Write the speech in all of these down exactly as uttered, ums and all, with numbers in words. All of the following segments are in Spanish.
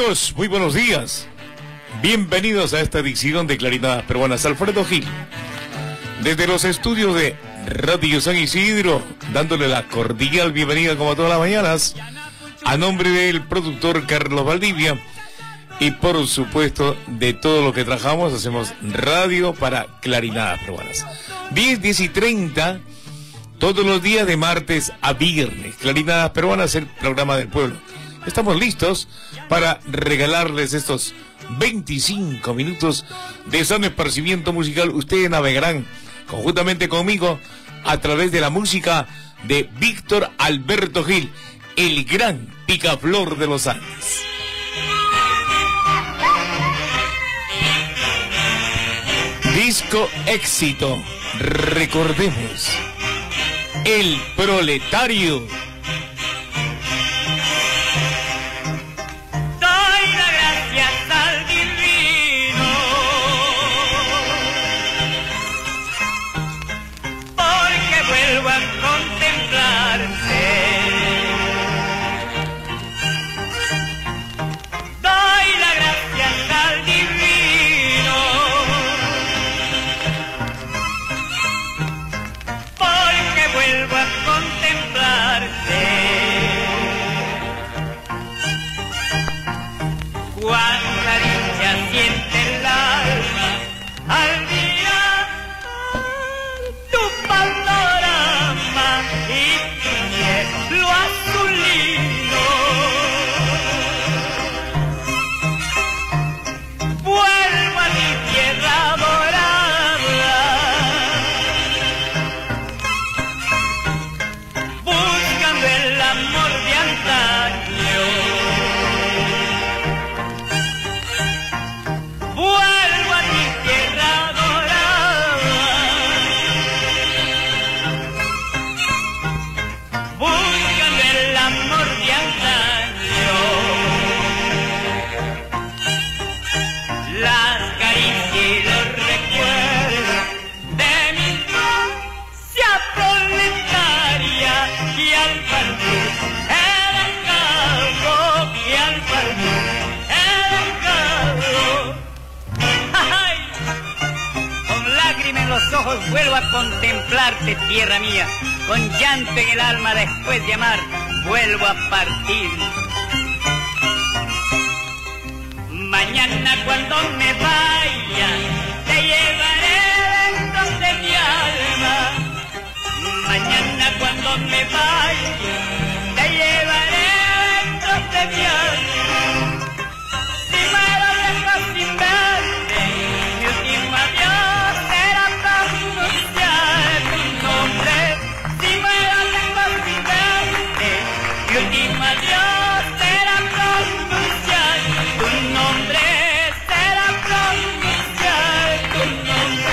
amigos, muy buenos días. Bienvenidos a esta edición de Clarinadas Peruanas. Alfredo Gil, desde los estudios de Radio San Isidro, dándole la cordial bienvenida como todas las mañanas, a nombre del productor Carlos Valdivia y por supuesto de todo lo que trabajamos, hacemos radio para Clarinadas Peruanas. diez, diez y treinta, todos los días de martes a viernes. Clarinadas Peruanas, el programa del pueblo. Estamos listos para regalarles estos veinticinco minutos de sano esparcimiento musical. Ustedes navegarán conjuntamente conmigo a través de la música de Víctor Alberto Gil, el gran picaflor de los Andes. Disco éxito, recordemos, El Proletario. Vuelvo a contemplarte, tierra mía, con llanto en el alma después de amar, vuelvo a partir. Mañana cuando me vaya, te llevaré dentro de mi alma. Mañana cuando me vaya, te llevaré dentro de mi alma. Si me lo dejas sin verte, mi último adiós. Último adiós será pronunciar tu nombre, será pronunciar tu nombre.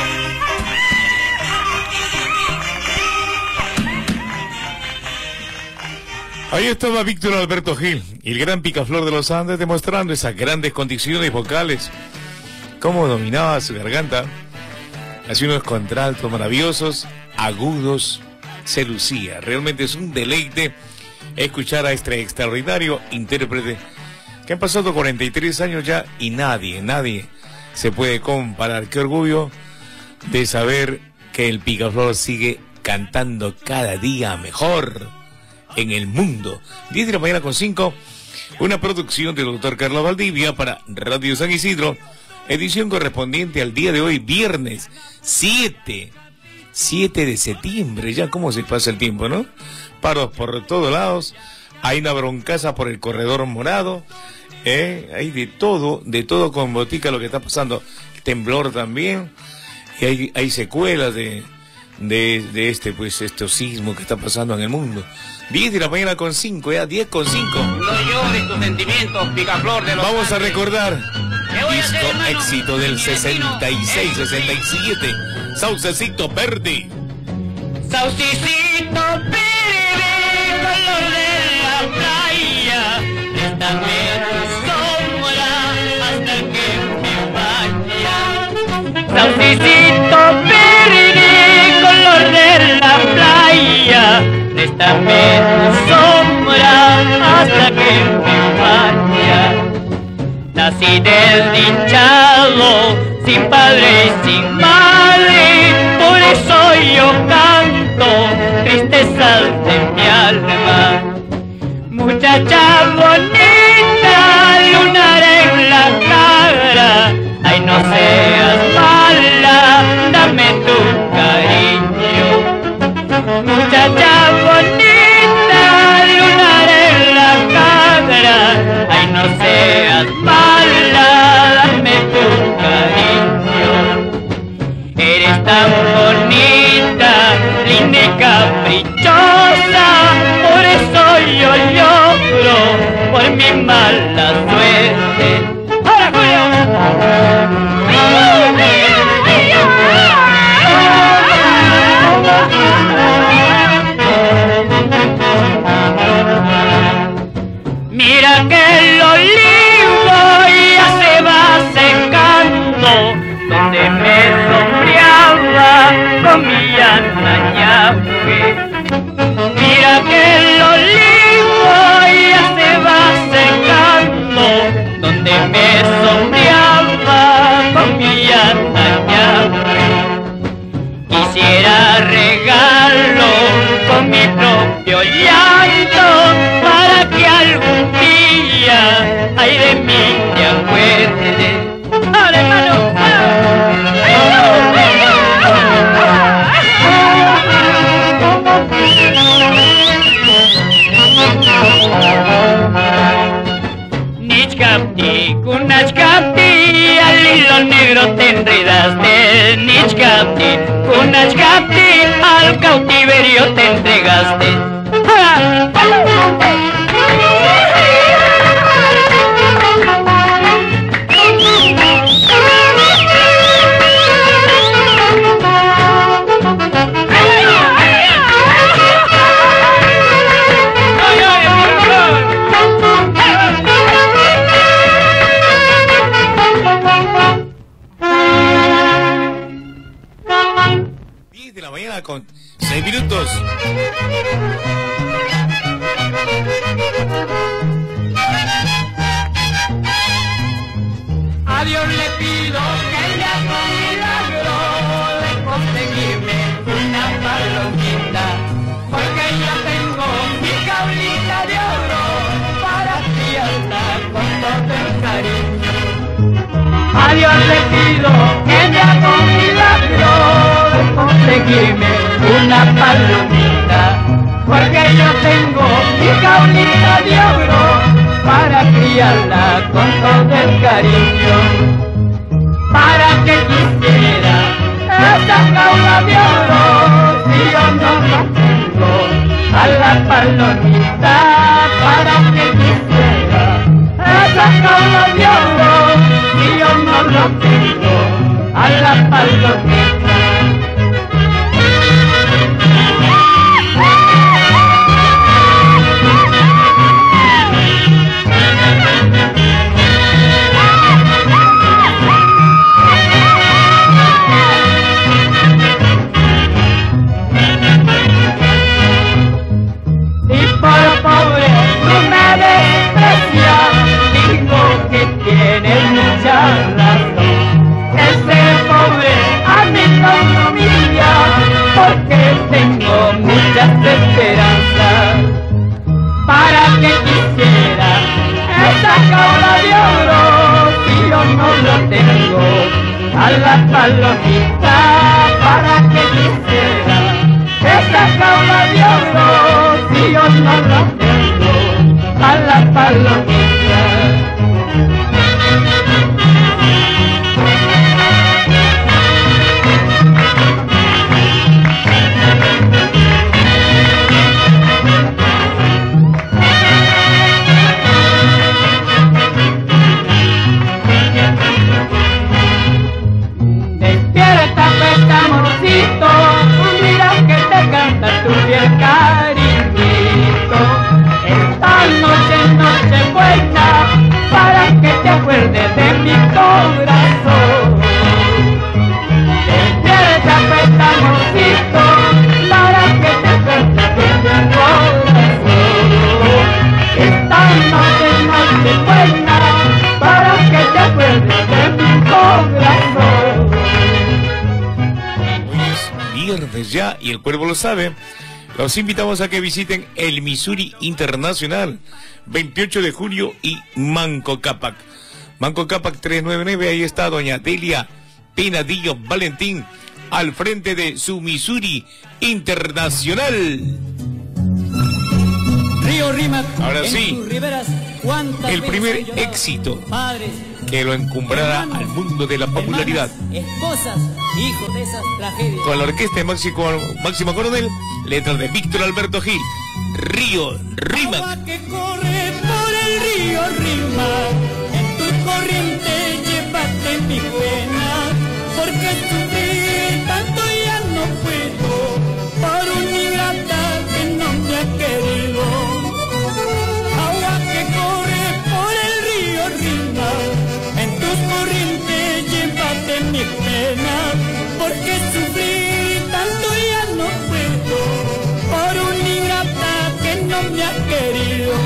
Ahí estaba Víctor Alberto Gil, el gran picaflor de los Andes, demostrando esas grandes condiciones vocales, cómo dominaba su garganta, hacía unos contraltos maravillosos, agudos, se lucía. Realmente es un deleite escuchar a este extraordinario intérprete que han pasado cuarenta y tres años ya y nadie, nadie se puede comparar. Qué orgullo de saber que el picaflor sigue cantando cada día mejor en el mundo. diez de la mañana con cinco, una producción del doctor Carlos Valdivia para Radio San Isidro, edición correspondiente al día de hoy, viernes siete de septiembre. Ya cómo se pasa el tiempo, ¿no? Paros por todos lados, hay una broncaza por el corredor morado, ¿eh? Hay de todo, de todo con botica lo que está pasando, temblor también, y hay, hay secuelas de, de, de este, pues, este sismo que está pasando en el mundo. diez de la mañana con cinco, ya, diez con cinco. No llores tus sentimientos, picaflor de los Vamos a Andes. recordar, voy a disco hacer, hermano? éxito del Mi sesenta y seis, vecino, sesenta y siete, Saucecito Verde. Saucicito verde, color de la playa, dame tu sombra hasta que me vaya. Saucicito verde, color de la playa, préstame tu sombra hasta que me vaya. Soy desdichado, sin padre y sin madre, por eso yo canto tristezas de mi alma. Muchacha bonita, lunar en la cara, ay no seas mala, dame tu cariño. Muchacha bonita, lunar en la cara, ay no seas mala, dame tu cariño. Eres tan bonita, linda y caprichosa, por eso yo lloro por mi mala suerte. ¡Ahora, Julio! Mira que el olivo ya se va secando, donde me sombreaba con mi llanañaque. Mira que el olivo ya se va secando, donde me sombreaba con mi llanañaque. Quisiera regalo con mi propio llanto para que algún día ay de mí te acuerdes. ¡Ahora, hermano! Nichkapti, kunachkapti, al hilo negro te enredaste. Nichkapti, kunachkapti, al cautiverio te entregaste. diez de la mañana con seis minutos. A Dios le pido que le haga un milagro de conseguirme una palomita, porque yo tengo mi jaulita de oro para criarla con todo el cariño. A Dios le pido que me haga un milagro de conseguirme una palomita, porque yo tengo mi jaulita de oro para criarla con todo el cariño. ¿Para que quisiera esa jaula de oro si yo no la tengo a la palomita? ¿Para que quisiera esa jaula de oro si yo no la tengo a la palomita? Tienes mucha razón, ese pobre a mí no me humilla, porque tengo muchas esperanzas. Para que quisiera esa jaula de oro si yo no lo tengo a la palomita. Para que quisiera esa jaula de oro si yo no lo tengo a la palomita. Despierta pues amorcito, mira que te canta tu viernes ya y el cuerpo lo sabe. Los invitamos a que visiten el Missouri Internacional, veintiocho de junio y Manco Cápac. Manco Cápac trescientos noventa y nueve, ahí está doña Delia Pinadillo Valentín, al frente de su Missouri Internacional. Río Rímac, ahora en sí, tus riberas, el primer éxito padres, que lo encumbrará hermanos, al mundo de la popularidad. Hermanas, esposas, hijos de esas tragedias. Con la orquesta de Máximo, Máximo Coronel, letras de Víctor Alberto Gil, Río Rímac. Agua que corre por el río Rímac, en tu corriente llévate mi pena, porque sufrir tanto ya no puedo, por un ingrata que no me ha querido. Agua que corre por el río Rímac, en tus corrientes llévate mi pena, porque sufrir tanto ya no puedo, por un ingrata que no me ha querido.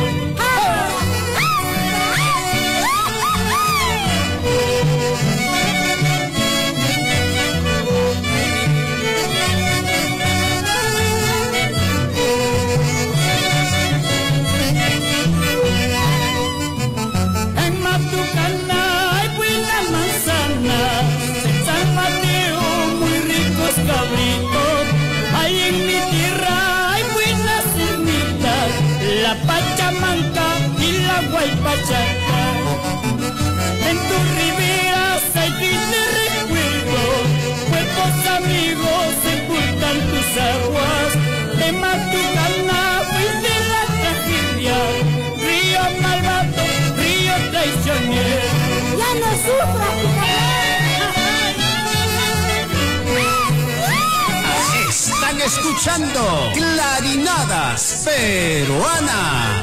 En Matucana hay buena manzana, en San Mateo muy ricos cabritos, hay en mi tierra hay buenas ermitas, la Pachamanca y la Guaypachaca. En tus riberas hay tristes recuerdos, cuerpos amigos sepultan tus aguas. De Matucana fuiste la tragedia, río malvado, río traicionero. Ya no sufras, Están escuchando Clarinadas Peruana.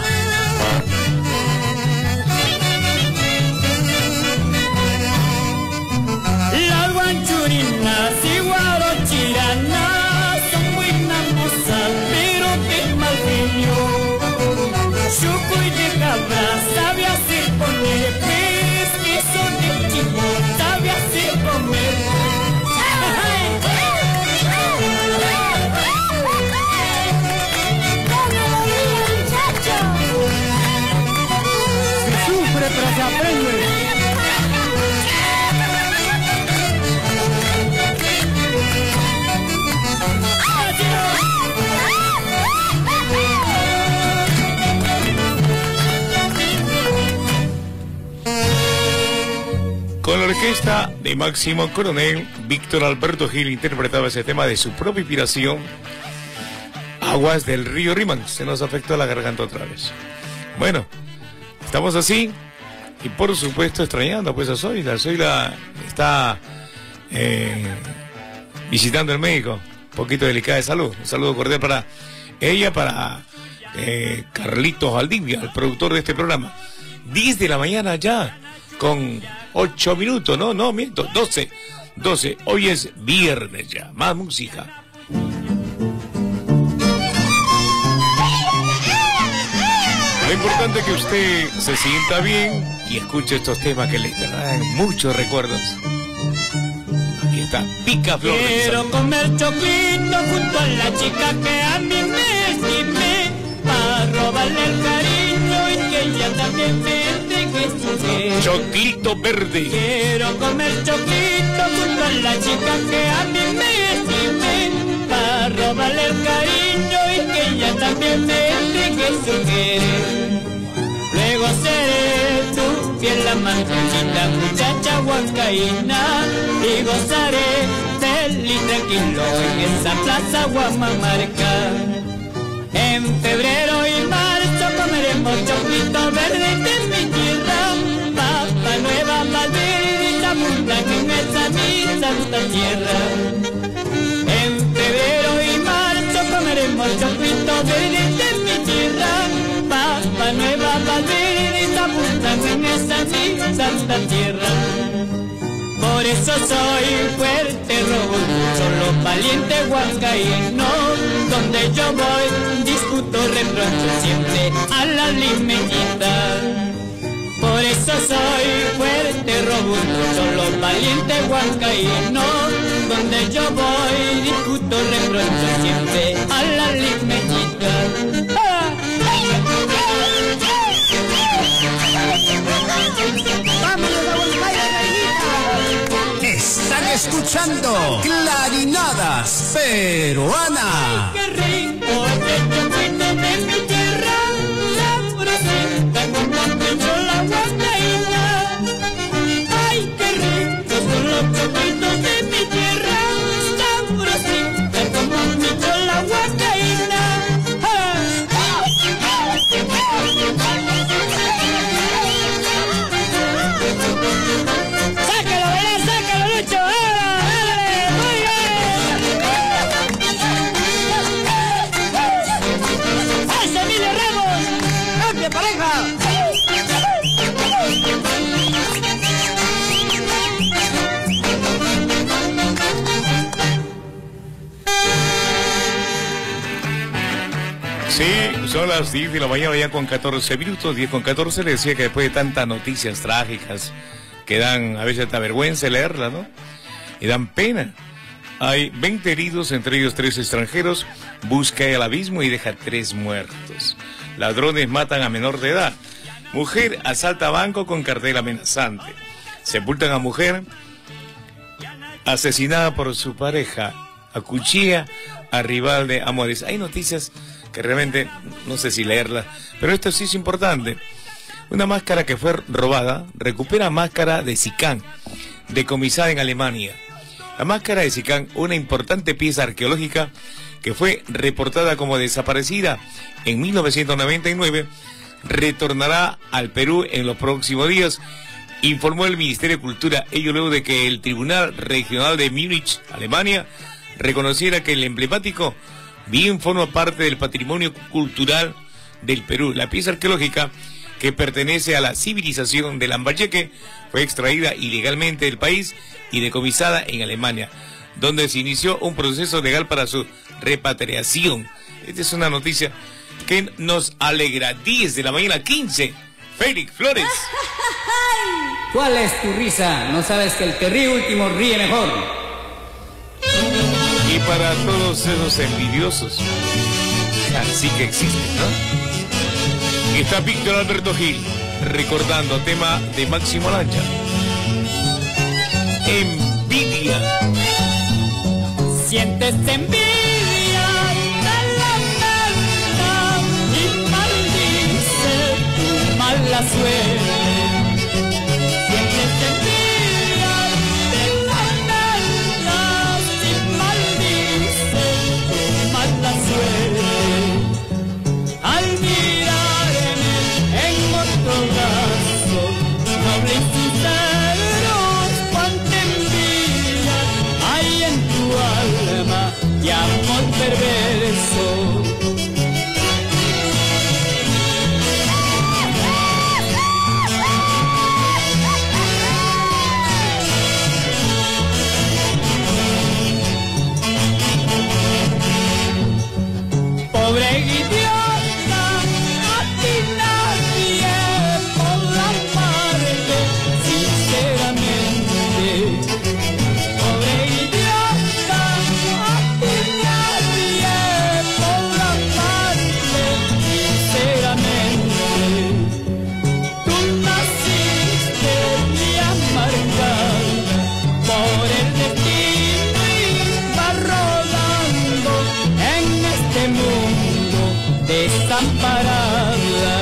Las guanchurinas y guarochiranas son buenas mozas, pero qué mal genio. Chucuy de cabra sabe hacer poner pez, queso de chivo sabe hacer comer. Se sufre pero se aprende. Con la orquesta de Máximo Coronel, Víctor Alberto Gil interpretaba ese tema de su propia inspiración, Aguas del Río Rímac. Se nos afectó la garganta otra vez. Bueno, estamos así y por supuesto extrañando pues a Zoila. Zoila está eh, visitando el médico, un poquito delicada de salud. Un saludo cordial para ella, para eh, Carlitos Valdivia, el productor de este programa. diez de la mañana ya, con ocho minutos, no, no, miento, doce, doce, hoy es viernes ya, más música. Lo importante es que usted se sienta bien y escuche estos temas que le traen muchos recuerdos. Aquí está Picaflor. Quiero comer choquito junto a la chica que a mí me estimé, para robarle el cariño y que ella también me entregue su querer. Choclito verde. Quiero comer choquito junto a la chica que a mí me estimé, para robarle el cariño y que ella también me entregue su querer. Luego seré tu fiel amantita, muchacha huancaína, y gozaré feliz tranquilo en esa plaza Guamamarca. En febrero y marzo comeremos choclito verde de mi tierra, papa nueva, malverde, abundan en esa mi santa tierra. En febrero y marzo comeremos choclito verde de mi tierra, papa nueva, malverde, abundan en esa mi santa tierra. Por eso soy fuerte, robusto, solo valiente huancaíno. Donde yo voy, discuto, reprocho siempre a la limeñita. Por eso soy fuerte, robusto, solo valiente huancaíno. Donde yo voy, y discuto, reprocho siempre a la limeñita. ¡Ah! Están escuchando Clarinadas Peruana. ¡Qué rico este chocito de mi tierra! Sabrosita como pincho la huacaína. ¡Ay, qué ricos son los choquitos de mi tierra! Sabrosita como pincho la huacaína. ¡Ah! ¡Sácalo, bailar, sácalo, Lucho! ¡Ah, dale! ¡Muy bien! ¡Ese Emilio Ramos! ¡Cambia, pareja! Sí, son las diez de la mañana ya con catorce minutos, diez con catorce. Le decía que después de tantas noticias trágicas que dan a veces hasta vergüenza leerlas, ¿no? Y dan pena. Hay veinte heridos, entre ellos tres extranjeros. Busca el abismo y deja tres muertos. Ladrones matan a menor de edad. Mujer asalta banco con cartel amenazante. Sepultan a mujer asesinada por su pareja. Acuchilla a rival de amores. Hay noticias que realmente no sé si leerlas, pero esto sí es importante. Una máscara que fue robada recupera máscara de Sicán, decomisada en Alemania. La máscara de Sicán, una importante pieza arqueológica que fue reportada como desaparecida en mil novecientos noventa y nueve, retornará al Perú en los próximos días, informó el Ministerio de Cultura, ello luego de que el Tribunal Regional de Múnich, Alemania, reconociera que el emblemático bien forma parte del patrimonio cultural del Perú. La pieza arqueológica, que pertenece a la civilización de Lambayeque, fue extraída ilegalmente del país y decomisada en Alemania, donde se inició un proceso legal para su repatriación. Esta es una noticia que nos alegra. Diez de la mañana, quince. Félix Flores. ¿Cuál es tu risa? ¿No sabes que el que ríe último ríe mejor? Y para todos esos envidiosos, así que existen, ¿no? Y está Víctor Alberto Gil, recordando tema de Máximo Lancha. Envidia. Sientes envidia de la pena y maldice tu mala suerte. Sientes envidia de la pena y maldice tu mala suerte. Al mirarme en otro brazo, noble y sincero, cuánta envidia hay en tu alma y amor perverso. Pobre idiota, a ti nadie podrá amarte sinceramente. Pobre idiota, a ti nadie podrá amarte sinceramente. Tú naciste y amargada por el destino y vas rodando en este mundo desamparada.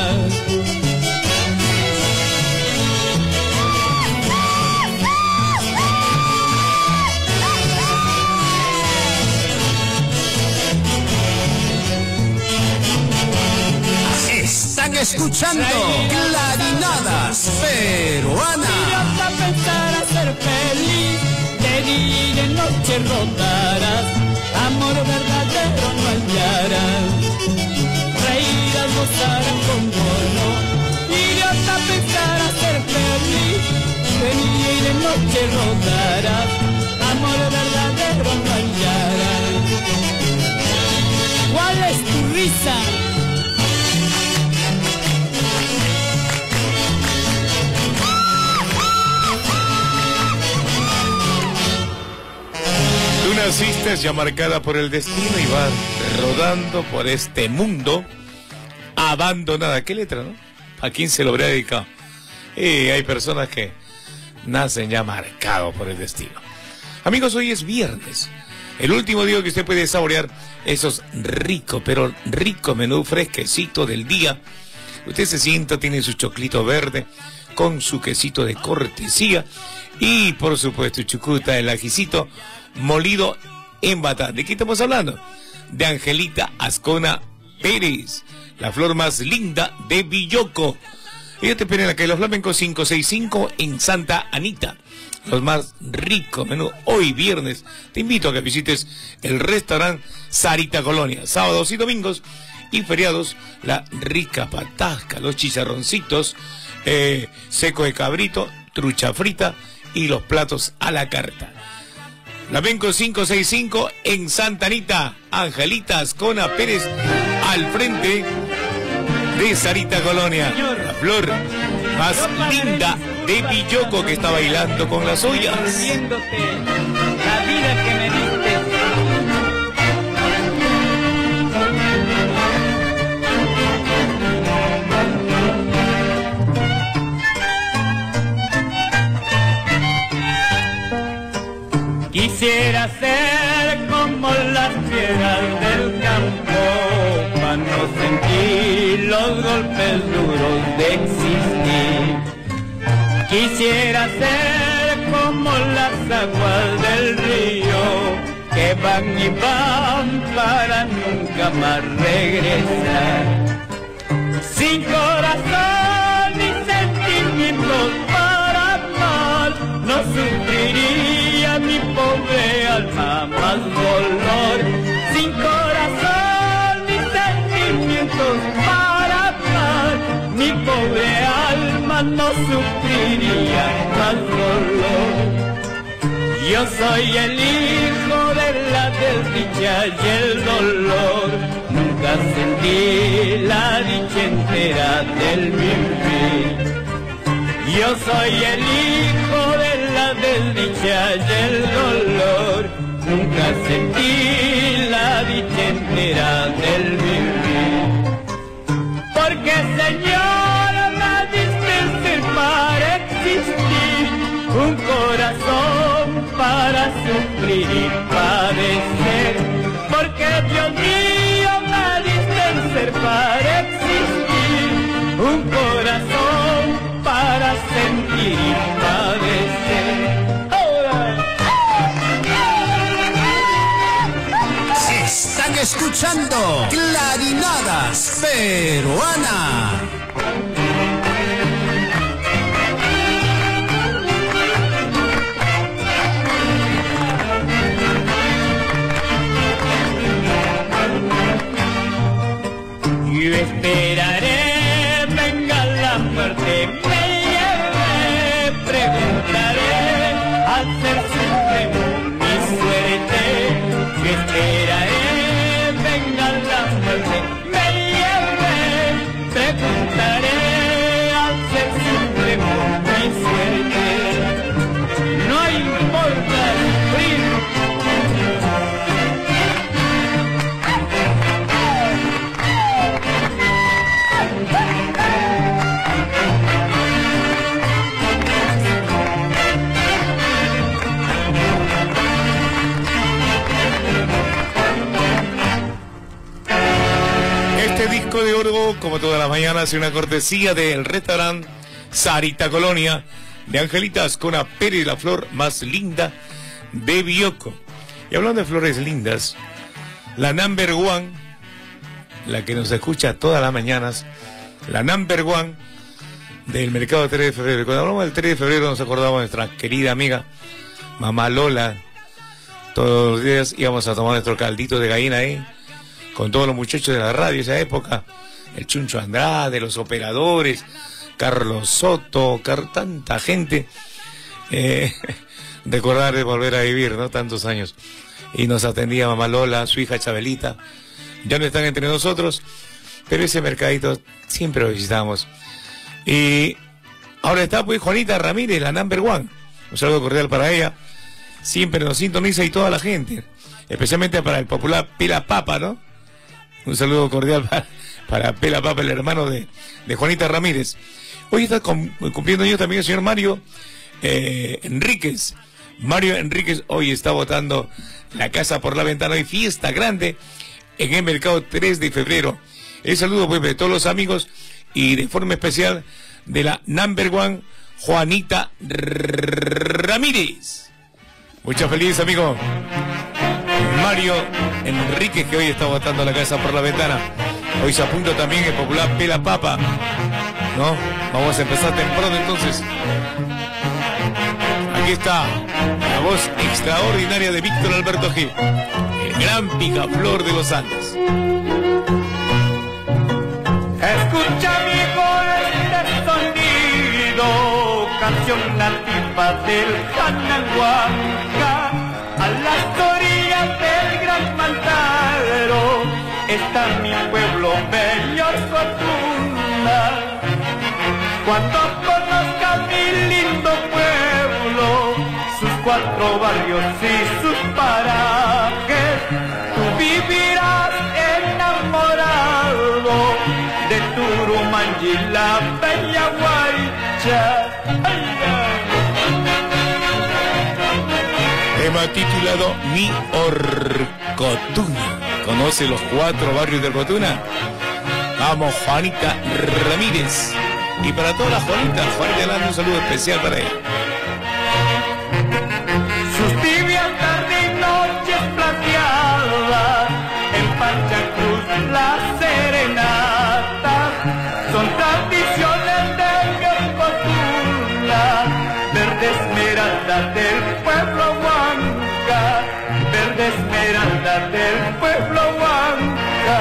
Están escuchando Clarinadas Peruana. Idiota, pensar a ser feliz, de día y de noche rotarás, amor verdadero no hallarás, reirás, gozarás con gozo. Idiota, pensar a ser feliz, de día y de noche rotarás, amor verdadero no hallarás. ¿Cuál es tu risa? naciste ya marcada por el destino y vas rodando por este mundo abandonada. ¿Qué letra, no? ¿A quién se lo habría dedicado? Y hay personas que nacen ya marcados por el destino. Amigos, hoy es viernes, el último día que usted puede saborear esos ricos, pero rico menú fresquecito del día. Usted se sienta, tiene su choclito verde con su quesito de cortesía y, por supuesto, chucuta, el ajicito molido en batata. ¿De qué estamos hablando? De Angelita Ascona Pérez, la flor más linda de Villoco. Ella te espera en la calle Los Flamencos cinco sesenta y cinco en Santa Anita. Los más ricos menú hoy viernes. Te invito a que visites el restaurante Sarita Colonia. Sábados y domingos y feriados, la rica patasca, los chicharroncitos, eh, seco de cabrito, trucha frita y los platos a la carta. Flamenco cinco sesenta y cinco en Santa Anita. Angelita Ascona Pérez al frente de Sarita Colonia. La flor más linda de Villoco que está bailando con las ollas. Devolviéndote la vida que me diste. Quisiera ser como las piedras del campo, para no sentir los golpes duros de existir. Quisiera ser como las aguas del río, que van y van para nunca más regresar. Sin corazón ni sentimientos para amar, no sufriría mi pobre alma más dolor. Sin corazón ni sentimientos para amar, mi pobre alma no sufriría más dolor. Yo soy el hijo de la desdicha y el dolor, nunca sentí la dicha entera del vivir. Yo soy el hijo de la desdicha y el dolor, nunca sentí la dicha entera del vivir. Porque Señor me diste ser para existir, un corazón para sufrir y padecer. Porque Dios mío me diste ser para existir, un corazón para sentir y padecer. ¡Ahora! Están escuchando Clarinadas Peruana. Yo esperaré, venga la muerte, me lleve, preguntaré, al ser supremo mi suerte. Yo esperaré, venga la muerte, me lleve, preguntaré, al ser supremo mi suerte. No importa sufrir. Disco de oro, como todas las mañanas, una cortesía del restaurante Sarita Colonia de Angelita Ascona Pérez, la flor más linda de Villoco. Y hablando de flores lindas, la number one, la que nos escucha todas las mañanas, la number one del mercado tres de febrero. Cuando hablamos del tres de febrero nos acordamos de nuestra querida amiga Mamá Lola. Todos los días íbamos a tomar nuestro caldito de gallina ahí, con todos los muchachos de la radio de esa época, el Chuncho Andrade, los operadores, Carlos Soto, car tanta gente. Eh, recordar de volver a vivir, ¿no? Tantos años. Y nos atendía Mamá Lola, su hija Chabelita. Ya no están entre nosotros, pero ese mercadito siempre lo visitamos. Y ahora está pues Juanita Ramírez, la number one. Un saludo cordial para ella. Siempre nos sintoniza y toda la gente. especialmente para el popular Pela Papa, ¿no? Un saludo cordial para, para Pela Papa, el hermano de, de Juanita Ramírez. Hoy está cum, cumpliendo años también el señor Mario eh, Enríquez. Mario Enríquez hoy está botando la casa por la ventana. Hay fiesta grande en el mercado tres de febrero. El saludo pues de todos los amigos y de forma especial de la number one Juanita Ramírez. Muchas felicidades, amigo Mario Enríquez, que hoy está botando la casa por la ventana. Hoy se apunta también el popular Pela Papa, ¿no? Vamos a empezar temprano entonces. Aquí está la voz extraordinaria de Víctor Alberto Gil, el gran picaflor de los Andes. Escucha amigo este sonido, canción nativa del Canahuanca, a las orillas del Gran Mantaro está mi pueblo bello Cotuna. Cuando conozcas mi lindo pueblo, sus cuatro barrios y sus parajes, tú vivirás enamorado de Turumanji, la bella Guaycha. Ay, ay. Tema titulado Mi Orcotuna. ¿Conoce los cuatro barrios de Orcotuna? Vamos, Juanita Ramírez. Y para todas las Juanitas, Juanita Landa, un saludo especial para ella. Sus tibias tardes y noches plateadas, en Pachacruz las serenatas, son tradiciones de mi Orcotuna, verde esmeralda del pueblo Huanca, verde esmeralda del pueblo Huanca.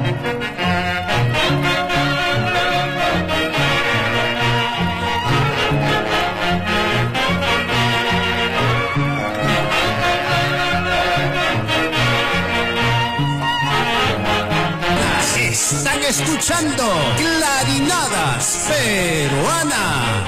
Están escuchando Clarinadas Peruana.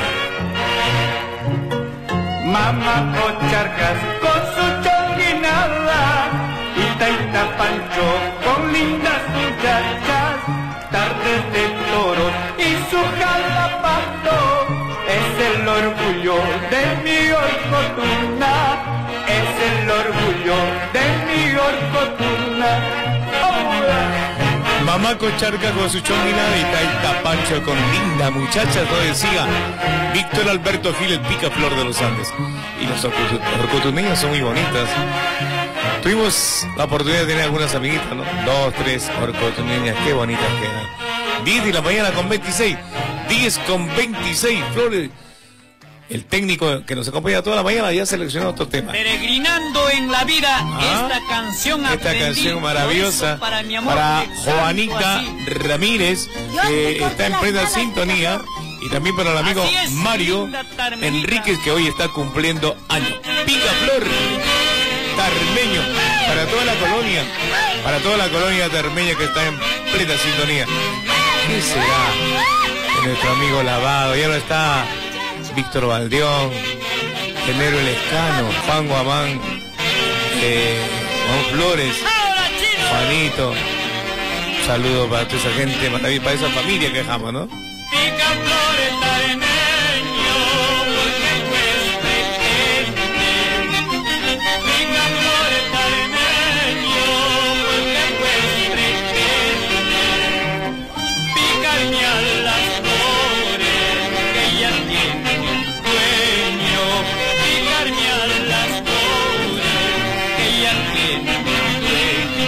Mamá Cocharcas con su chonguinada y Taita Pancho con lindas muchachas, tardes de toros y su jalapato es el orgullo de mi Orcotuna, es el orgullo de mi Orcotuna. Oh, Mamá Cocharca con su chonguinada y Taita Pancho con linda muchacha, todo decía Víctor Alberto Gil, el picaflor de los Andes. Y los orcotuneños son muy bonitas. Tuvimos la oportunidad de tener algunas amiguitas, ¿no? Dos, tres orcotuneñas, qué bonitas quedan. diez de la mañana con veintiséis, diez con veintiséis, Flores. El técnico que nos acompaña toda la mañana ya seleccionó otro tema. Peregrinando en la vida, ¿Ah? esta canción Esta aprendí, canción maravillosa para, mi amor, para te canto Juanita así. Ramírez, que está en plena sintonía, y también para el amigo Así es, Mario linda Tarmenita. Enríquez, que hoy está cumpliendo años. Picaflor Tarmeño, para toda la colonia, para toda la colonia tarmeña que está en plena sintonía. ¿Qué será de nuestro amigo Lavado? Ya no está Víctor Valdeón, Genero Lescano, Juan Guamán, eh, Juan Flores, Juanito. Un saludo para toda esa gente maravillosa, para esa familia que dejamos, ¿no? Picaflores taremeño, porque pues pretende. Picaflores taremeño, porque pues pretende. Picarme a las flores que ya tienen dueño. Picarme a las flores que ya tienen dueño.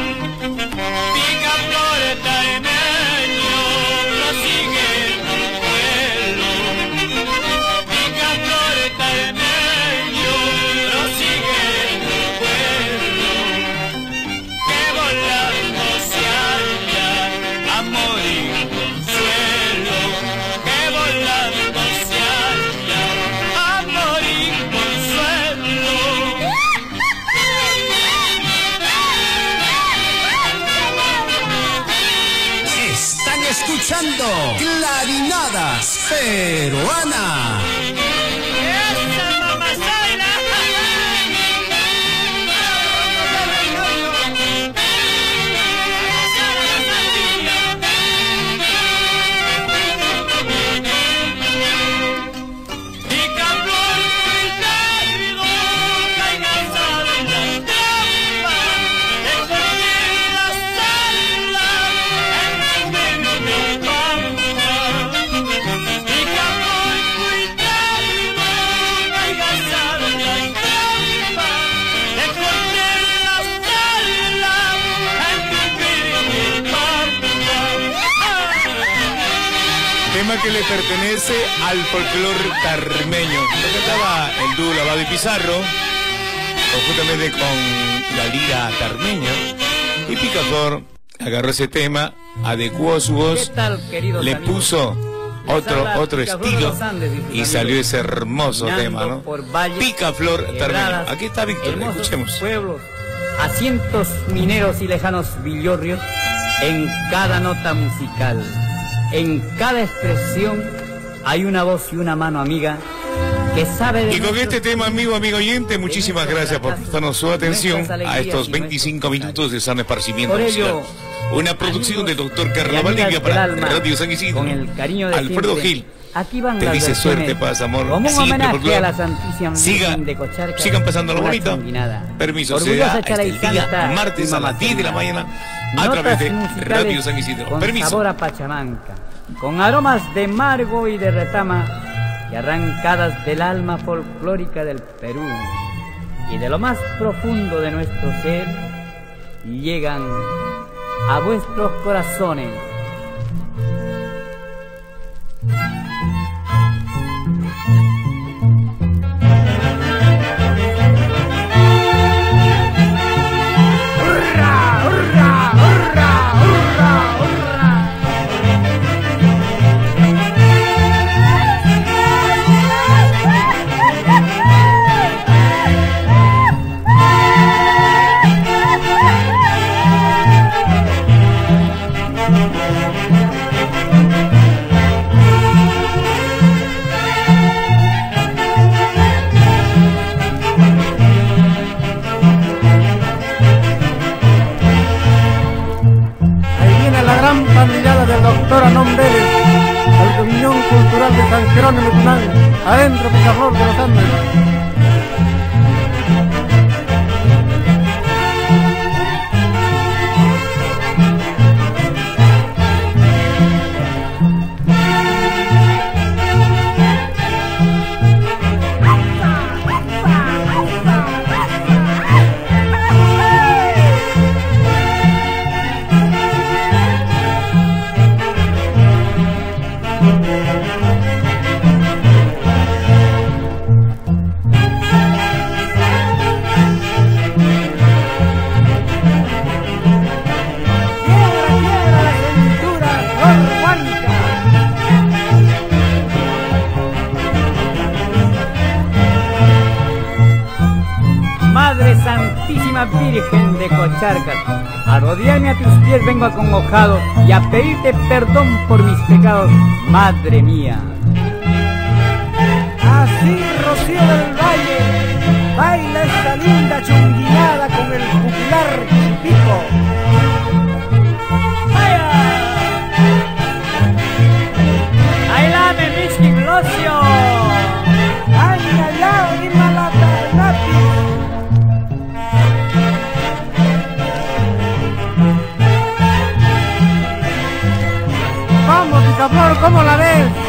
Picaflores taremeño, prosigue tu vuelo. Picaflores taremeño, prosigue tu vuelo. Que volando se halla amor y consuelo. Que volando se halla amor y consuelo. Están escuchando Clarinadas Peruana. ¡Esa mamá Zaira! tema que le pertenece al folclore tarmeño. Lo cantaba el dúo Lavado y Pizarro, conjuntamente con la lira tarmeña. Y Picaflor agarró ese tema, adecuó su voz, tal, le puso otro otro estilo y salió ese hermoso tema, ¿no? Picaflor tarmeño. Aquí está Víctor, escuchemos. Pueblos, asientos mineros y lejanos villorrios, en cada nota musical, en cada expresión, hay una voz y una mano amiga que sabe de... Y con este tema, amigo, amigo oyente, muchísimas gracias por prestarnos su atención a estos veinticinco minutos de sano esparcimiento musical. Una producción del doctor Carlos Valdivia para Radio San Isidro. Con el cariño de Alfredo siempre, Gil aquí van te las dice versiones suerte, paz, amor. Como un Siempre homenaje por a la Santísima Siga, Virgen de Cocharca, sigan pasando la la bonita. sanguinada. Permiso, se Orgullosa da Chala y este día, Santa martes y a las diez de la mañana, a Notas través de musicales Radio San Isidro. con Permiso. sabor a Pachamanca, con aromas de margo y de retama, y arrancadas del alma folclórica del Perú, y de lo más profundo de nuestro ser, llegan a vuestros corazones. Del doctor Anón Vélez, del Dominión Cultural de San Jerónimo Tunán, adentro Picaflor de los Andes. Santísima Virgen de Cocharcas, a rodearme a tus pies vengo acongojado y a pedirte perdón por mis pecados, madre mía. Así, Rocío del Valle, baila esta linda chunguinada con el popular pico. ¡Vaya! ¡Bailame, Miski Glosio! ¡Ay, ay, ay, malatarnati! Vamos, Picaflor, ¿cómo la ves?